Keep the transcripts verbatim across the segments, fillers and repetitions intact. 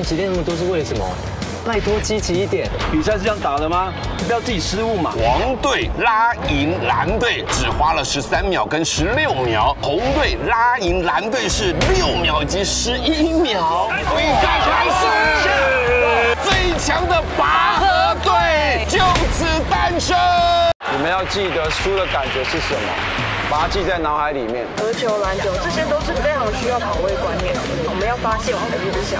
习练那么多是为了什么？拜托积极一点。 比赛是这样打的吗？不要自己失误嘛。 黄队拉赢蓝队只花了十三秒跟十六秒，红队拉赢蓝队是六秒以及十一秒。比赛开始，最强的拔河队就此诞生。 你们要记得输的感觉是什么，把它记在脑海里面。 合球、篮球，这些都是非常需要跑位观念的。我们要发现我们的弱项。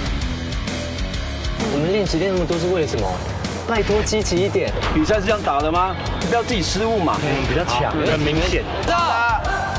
我们练习练那么多是为了什么？拜托积极一点。 比赛是这样打的吗？不要自己失误嘛。 我们比较强，很明显。 哇！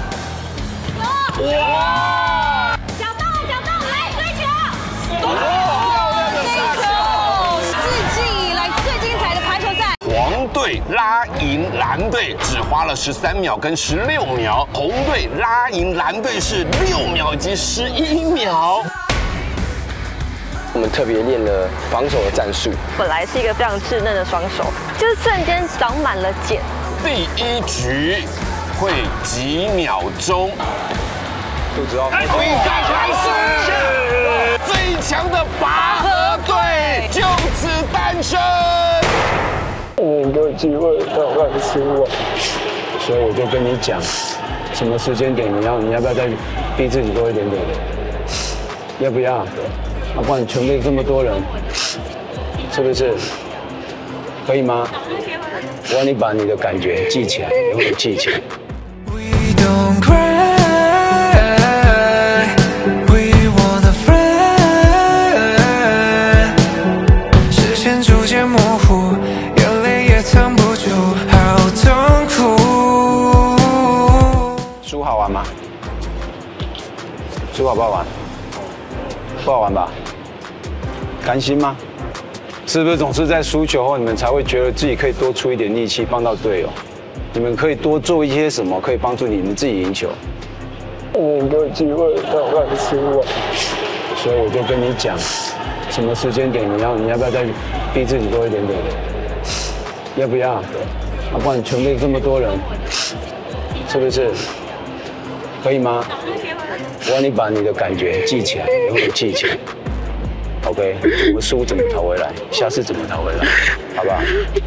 脚到脚到，来追球！ 漂亮的杀球！ 世纪以来最精彩的排球赛。 黄队拉赢蓝队只花了十三秒跟十六秒，红队拉赢蓝队是六秒以及十一秒。 我们特别练了防守的战术。 本来是一个非常稚嫩的双手，就是瞬间长满了茧。 第一局会几秒钟？ 肚子要。 比赛开始，最强的拔河队就此诞生。 你给我机会让我让失误，所以我就跟你讲，什么时间点你要你要不要再逼自己多一点点？要不要？要不然全队这么多人，是不是？可以吗？我要你把你的感觉记起来，永远记起来。 视线逐渐模糊，眼泪也藏不住，好痛苦。 输好玩吗？输好不好玩？不好玩吧？甘心吗？是不是总是在输球后，你们才会觉得自己可以多出一点力气帮到队友？你们可以多做一些什么，可以帮助你们自己赢球？你给我机会让我让失误，所以我就跟你讲，什么时间点你要你要不要再逼自己多一点点？要不要？要不然全队这么多人，是不是？可以吗？我要你把你的感觉记起来，永远记起来。OK， 怎么输怎么讨回来，下次怎么讨回来，好不好？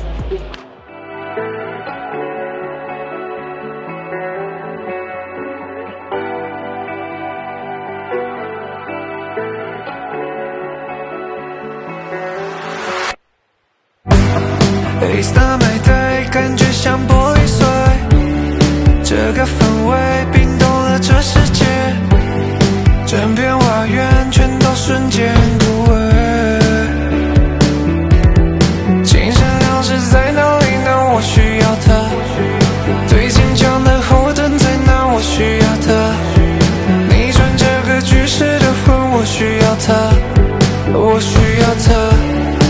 黑色美带，感觉像玻璃碎，这个氛围冰冻了这世界。整片花园全都瞬间枯萎，精神粮食在哪里呢？我需要它，最坚强的后盾在哪？我需要它，逆转这个局势的魂，我需要它，我需要它。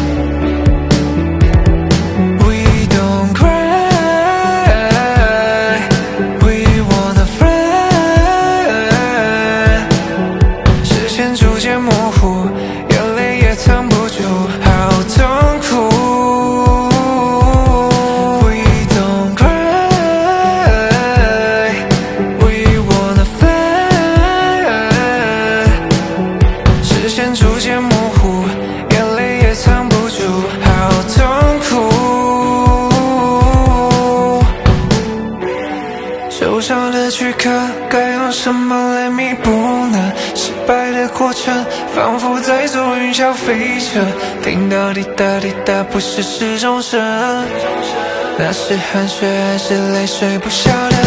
受伤的躯壳该用什么来弥补呢？失败的过程仿佛在坐云霄飞车，听到滴答滴答不是时钟声，那是汗水还是泪水不晓得。